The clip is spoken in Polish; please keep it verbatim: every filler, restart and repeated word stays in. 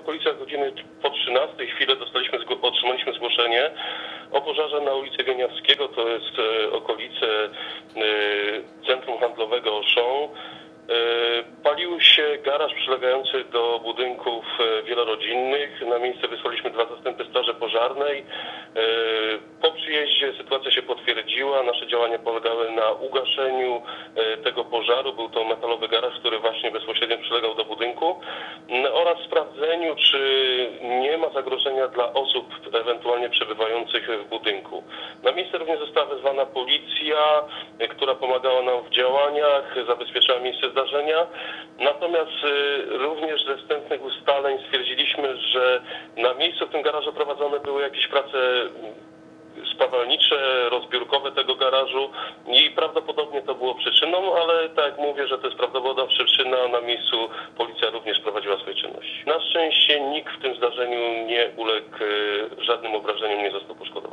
okolicach godziny po trzynastej chwilę dostaliśmy, otrzymaliśmy zgłoszenie o pożarze na ulicy Wieniawskiego, to jest okolice centrum handlowego Auchan. Palił się garaż przylegający do budynków wielorodzinnych. Na miejsce wysłaliśmy dwa zastępy straży pożarnej. Po przyjeździe sytuacja się potwierdziła. Nasze działania polegały na ugaszeniu tego pożaru. Był to metalowy garaż, który właśnie bezpośrednio przylegał do budynku, oraz sprawdzeniu, czy nie ma zagrożenia dla osób ewentualnie przebywających w budynku. Na miejsce również została wezwana policja, która pomagała nam w działaniach, zabezpieczała miejsce zdarzenia. Natomiast również ze wstępnych ustaleń stwierdziliśmy, że na miejscu w tym garażu prowadzone były jakieś prace spawalnicze, rozbiórkowe tego garażu i prawdopodobnie to było przyczyną, ale tak jak mówię, że to jest prawdopodobna przyczyna, na miejscu policja również prowadziła swoje czynności. Na szczęście nikt w tym zdarzeniu nie uległ żadnym obrażeniom, nie został poszkodowany.